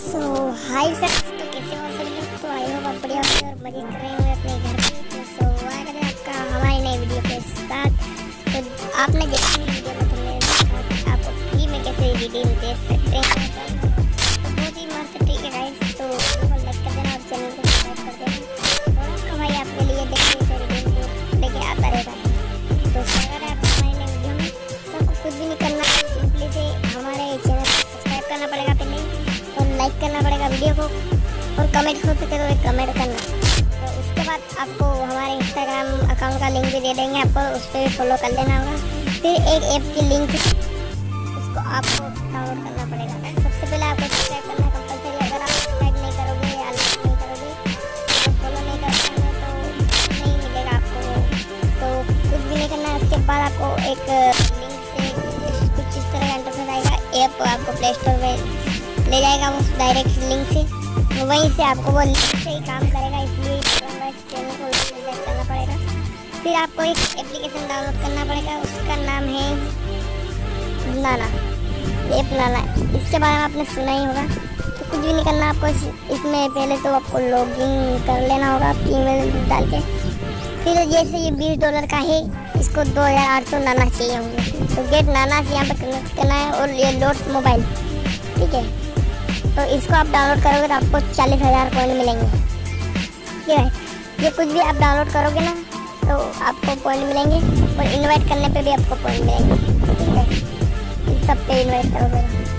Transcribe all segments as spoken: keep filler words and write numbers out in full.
सो hi friends, तो कैसे हो सभी लोग। तो आई होप आप बढ़िया होंगे और मजे कर रहे होंगे अपने घर पे। तो सो स्वागत है आपका हमारी नई वीडियो के साथ। तो आपने जैसे वीडियो में तुमने देखा आपको फ्री में कैसे रिडीम दे सकते हैं, तो बहुत ही मस्त ट्रिक है गाइस। तो वीडियो को लाइक कर देना और चैनल को सब्सक्राइब कर देना और आपका भाई आपके लिए देखिए इसे रिडीम कोड लेके आता रहता है। तो स्वागत है आपका हमारी नई वीडियो में। तो आपको कुछ भी नहीं करना है, सिंपली से हमारे चैनल को सब्सक्राइब करना पड़ेगा पहले, और लाइक करना पड़ेगा वीडियो को, और कमेंट हो सके तो एक कमेंट करना। तो उसके बाद आपको हमारे इंस्टाग्राम अकाउंट का लिंक भी दे देंगे, आपको उस पर भी फॉलो कर लेना होगा। फिर एक ऐप की लिंक उसको आपको डाउनलोड करना पड़ेगा। सबसे पहले आपको सब्सक्राइब करना कंपलसरी। अगर आप सब्सक्राइब नहीं करोगे या लाइक नहीं करोगे, फॉलो नहीं करोगे तो नहीं मिलेगा आपको। तो कुछ भी नहीं करना है। उसके बाद आपको एक लिंक से कुछ इस तरह का इंटरफेस आएगा, ऐप आपको प्ले स्टोर में ले जाएगा उस डायरेक्ट लिंक से। तो वहीं से आपको वो लिंक से ही काम करेगा, इसलिए चैनल को सब्सक्राइब करना पड़ेगा। फिर आपको एक एप्लीकेशन डाउनलोड करना पड़ेगा, उसका नाम है नाना, ऐप नाना। इसके बारे में आपने सुना ही होगा। तो कुछ भी नहीं करना आपको, इसमें पहले तो आपको लॉगिन कर लेना होगा ईमेल डाल के। फिर जैसे ये बीस डॉलर का है, इसको दो हज़ार आठ सौ नाना चाहिए होंगे। तो गेट नाना से यहाँ पर कनेक्ट करना है, और ये लोड्स मोबाइल, ठीक है। तो इसको आप डाउनलोड करोगे तो आपको चालीस हज़ार पॉइंट मिलेंगे, ठीक है। ये कुछ भी आप डाउनलोड करोगे ना तो आपको पॉइंट मिलेंगे, और इनवाइट करने पे भी आपको पॉइंट मिलेंगे, ठीक है। इस सब पे इनवाइट करोगे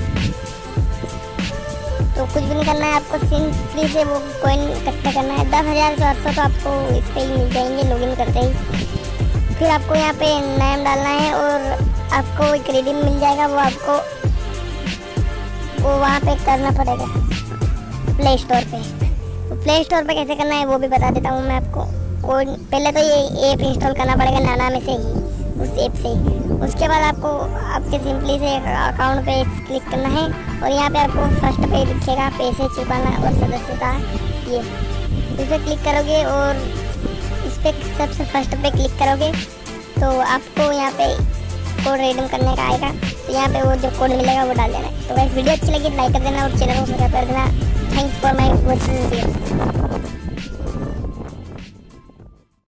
तो कुछ भी नहीं करना है आपको, सिंपली से वो कॉइन इकट्ठा करना है। दस हज़ार चार सौ तो आपको इस पर ही मिल जाएंगे लॉगिन करते ही। फिर आपको यहाँ पे नाम डालना है, और आपको एक रिडीम मिल जाएगा, वो आपको वो वहाँ पे करना पड़ेगा प्ले स्टोर पे। तो प्ले स्टोर पे कैसे करना है वो भी बता देता हूँ मैं आपको। कोड पहले तो ये ऐप इंस्टॉल करना पड़ेगा नाना में से ही, उस ऐप से ही। उसके बाद आपको आपके सिंपली से अकाउंट पे क्लिक करना है, और यहाँ पे आपको फर्स्ट पे दिखेगा पैसे चुकाना और सदस्यता, ये इस पर क्लिक करोगे, और इस पर सबसे फर्स्ट पे क्लिक करोगे तो आपको यहाँ पे कोड रिडीम करने का आएगा। तो यहाँ पे वो जो कोड मिलेगा वो डाल देना है। तो वैसे वीडियो अच्छी लगी तो लाइक कर देना और चैनल को सब्सक्राइब कर देना। Thanks for my watching video.